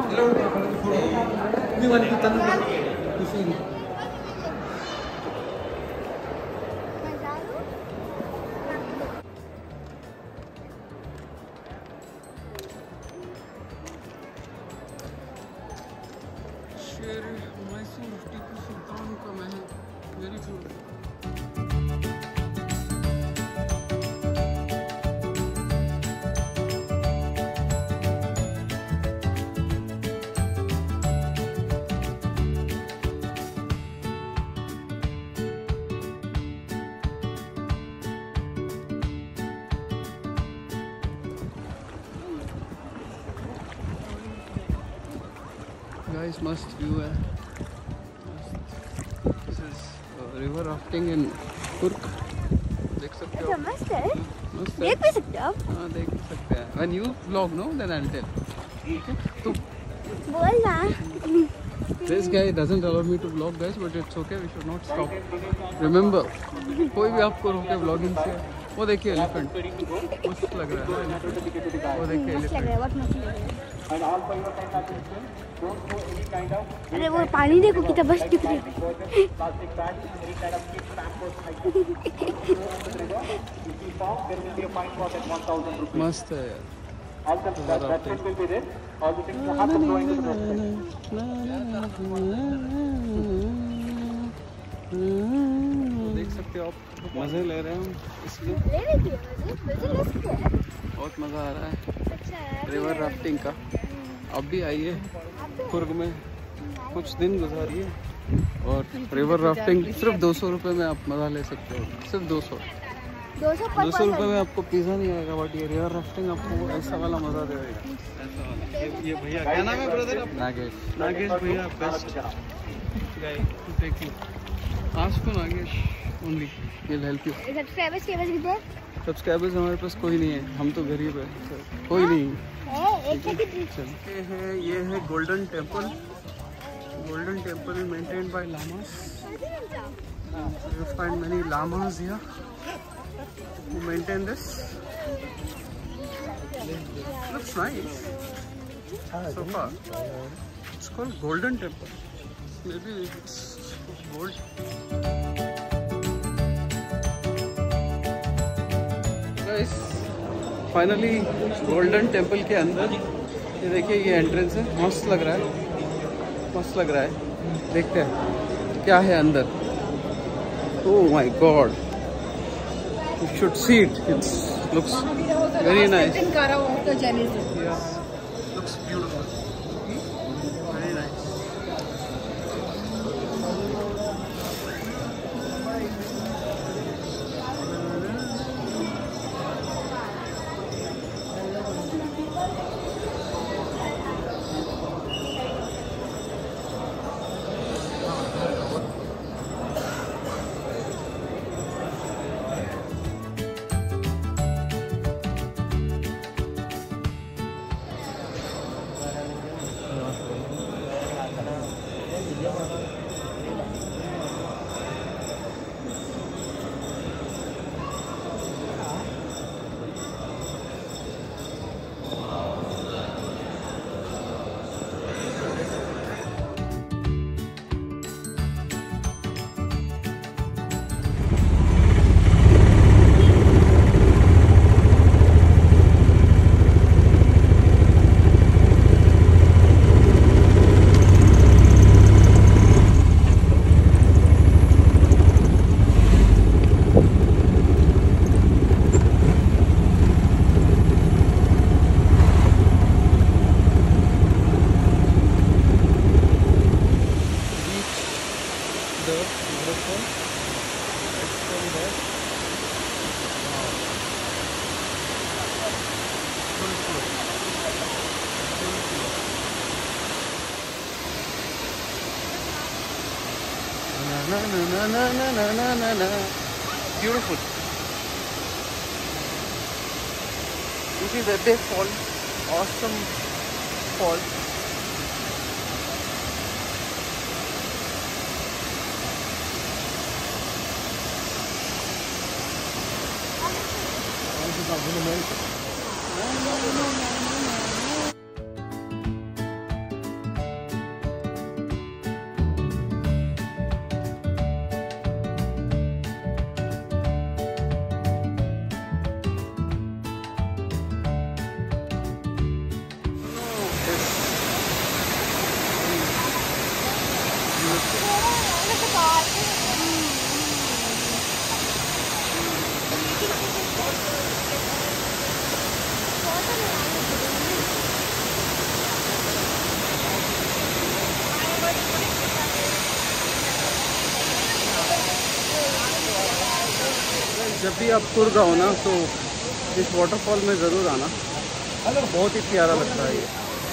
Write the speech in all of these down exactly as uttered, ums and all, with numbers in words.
शेर मैसूर टीपू सुल्तान का महल, वेरी गुड। गाइस मस्त व्यू है। This is river rafting in Coorg, देख सकते हो। मस्त है, मस्त देख भी सकते हो आप। हाँ देख भी सकते हैं। When you vlog no then I will tell. तो बोल ना। This guy doesn't allow me to vlog guys, but it's okay, we should not stop. Remember, कोई भी आपको रोके vlogging से, वो देखिए एलिफेंट, मस्त लग रहा है। वो देखिए मस्त लग रहा है, एलिफेंट। बहुत मस्त लग रहा है। अरे वो पानी देखो कितना बस दिख रही है। मस्त है यार। देख सकते हो आप, मजे ले रहे हैं हम इसलिए। बहुत मजा आ रहा है रिवर राफ्टिंग का। आप भी आइए कुर्ग में, कुछ दिन गुजारिए और रिवर राफ्टिंग सिर्फ दो सौ रुपये में आप मजा ले सकते हो। सिर्फ दो सौ दो सौ दो सौ रुपये में आपको पिज़्ज़ा नहीं आएगा, बट ये रिवर राफ्टिंग आपको ऐसा वाला मजा देगा। ऐसा वाला। ये, ये भैया क्या नाम है ब्रदर? नागेश। नागेश भैया best guy to take you. Ask to Nagesh only, he will help you. Subscribers के पास कितने हैं? सब्सक्राइबर्स हमारे पास कोई नहीं है, हम तो गरीब है, कोई नहीं है एक सेकंड। ये है ये है Golden Temple. Golden Temple maintained by lamas. You find many llamas here who maintain this. Looks nice so far. It's called Golden Temple. Maybe it's gold. Guys, finally Golden Temple के अंदर ये देखिए, ये entrance है। मस्त लग रहा है, मस्त लग रहा है। देखते हैं क्या है अंदर। Oh my God! You should see it. It looks very nice. Yeah, looks beautiful. Very nice. Na na na na na na na na na. Beautiful. This is a big fall. Awesome fall. जब भी आप कुर्ग आओ ना तो इस waterfall में ज़रूर आना, बहुत ही प्यारा लगता है ये।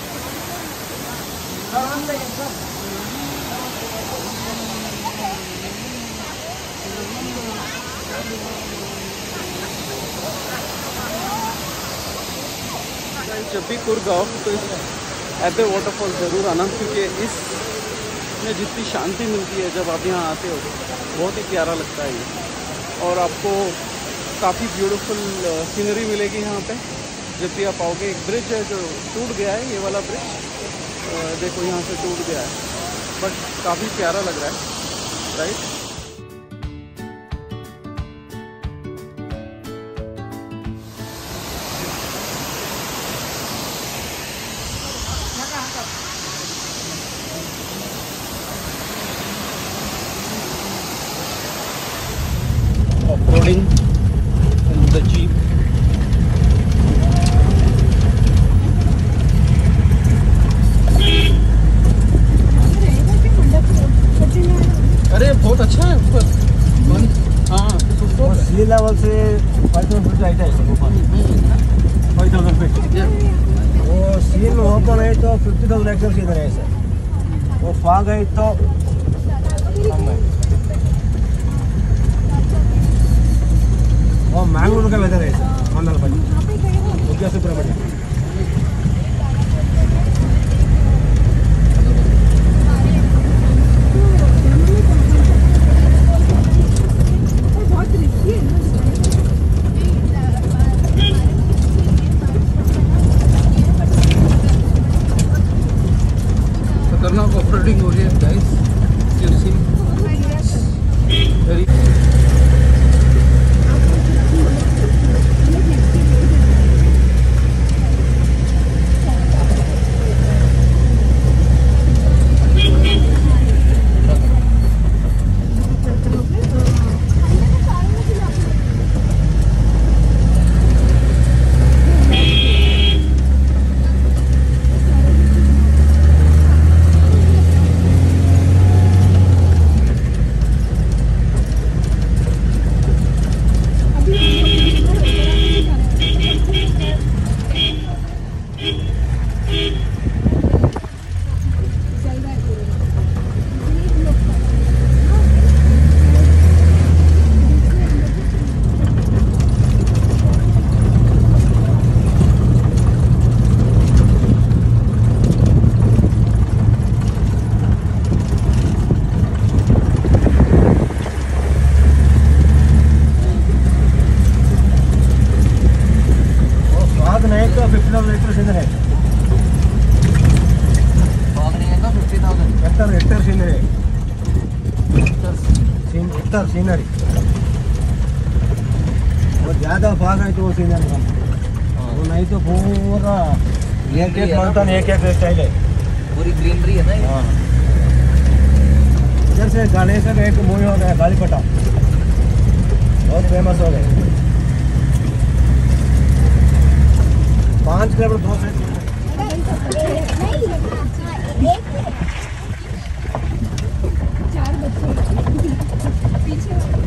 जब भी कुर्ग आओ तो इस एबे वाटरफॉल ज़रूर आना, क्योंकि इसमें जितनी शांति मिलती है जब आप यहाँ आते हो बहुत ही प्यारा लगता है ये। और आपको काफ़ी ब्यूटीफुल सीनरी मिलेगी यहाँ पे जब भी आप आओगे। एक ब्रिज है जो टूट गया है, ये वाला ब्रिज देखो यहाँ से टूट गया है, बट काफ़ी प्यारा लग रहा है, right. Offroading in the Jeep. अरे बहुत अच्छा है ऊपर, हाँ सी लेवल से फाइव थाउजेंड फीट हाइट है फाइव थाउजेंड फीट। वो सीन ओपन है तो फिफ्टी थाउजेंड एक्चुअल सीन है सर। वो फाग है तो कम है। और मैंगलोर का वेदर है सर, मंदलपल्ली उद्या सुब्रमण्य। खतरनाक ऑफरोडिंग हो रही है guys, you see very. Scenery और ज़्यादा फाग है तो वो सीनरी कम, वो नहीं तो पूरा एक एक माउंटेन एक एक स्टाइल है, पूरी ग्रीनरी है ना। हाँ इधर से गणेश का एक मूवी हो गया गालीपटा, बहुत फेमस हो गए। पाँच किलोमीटर दो से चार बच्चे पीछे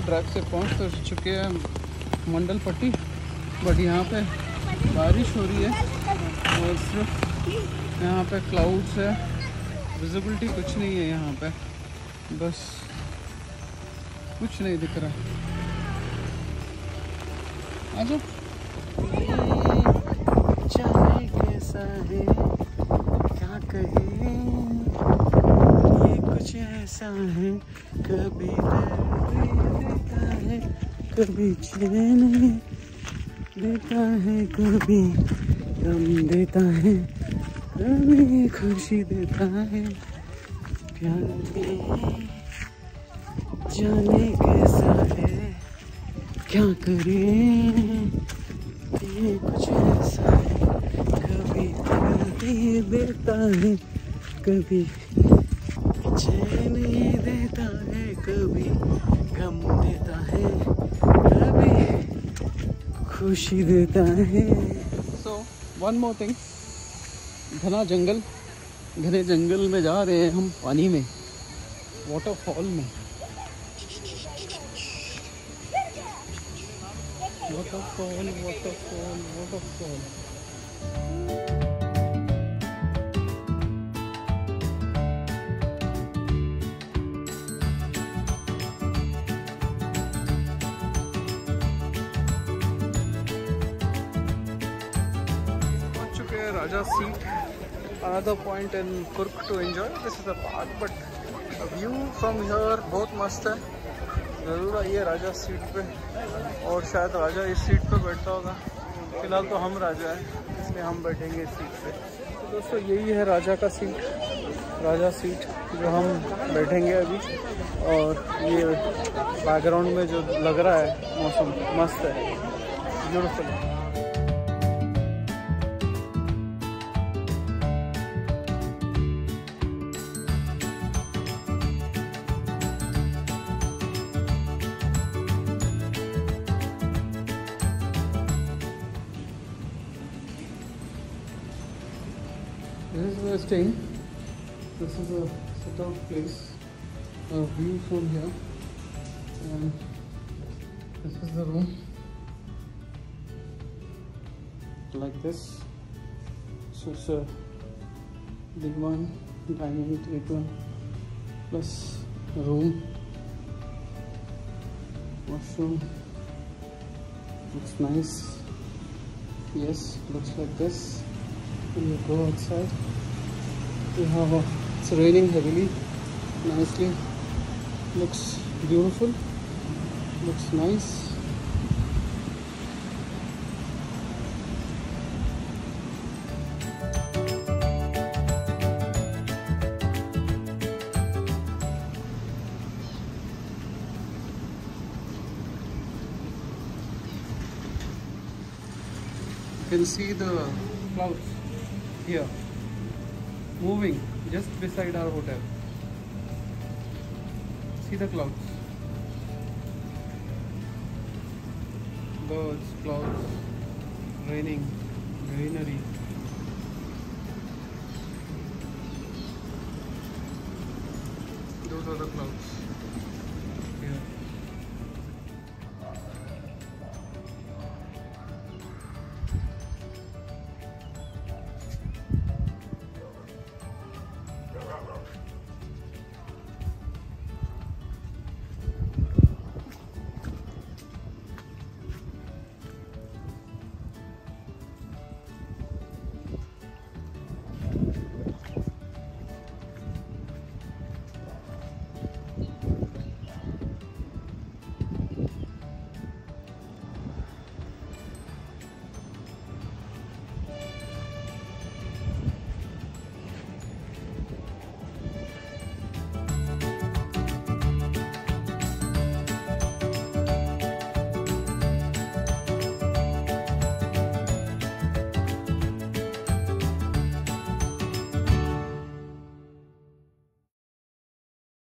ट्रैक से पहुंच तो चुके हैं मंडल पट्टी, बट यहाँ पे बारिश हो रही है और सिर्फ यहाँ पे क्लाउड्स है, विजिबिलिटी कुछ नहीं है यहाँ पे, बस कुछ नहीं दिख रहा। आजो जाने कैसा है क्या कहे, ये कुछ ऐसा है, कभी दर्द देता है, कभी चैन देता है, कभी गम देता है, कभी खुशी देता है। प्यार में जाने कैसा है क्या करें, ये कुछ ऐसा है, कभी दर्द देता है, कभी चैन देता है, कभी गम देता है, कभी खुशी देता है। सो वन मोर थिंग, घना जंगल, घने जंगल में जा रहे हैं हम, पानी में, वाटरफॉल में। वाटरफॉल वाटरफॉल वाटरफॉल पहुंच चुके हैं Raja Seat, another point in Kurk to enjoy. This is a park, but a view from here बहुत मस्त है। ज़रूर आइए राजा सीट पे, और शायद राजा इस सीट पे बैठता होगा। फिलहाल तो हम राजा हैं, इसलिए हम बैठेंगे इस सीट पे। तो दोस्तों यही है राजा का सीट, राजा सीट जो हम बैठेंगे अभी। और ये बैकग्राउंड में जो लग रहा है मौसम मस्त है, beautiful. This is where we're staying. This is a sit-out place, a view from here, and this is the room, like this. So it's a big one, dining table, plus room, washroom. Looks nice. Yes, looks like this. When you go outside, you have a, it's raining heavily, nicely, looks beautiful, looks nice. You can see the clouds here, moving just beside our hotel. See the clouds, birds, clouds, raining, greenery. Those are the clouds.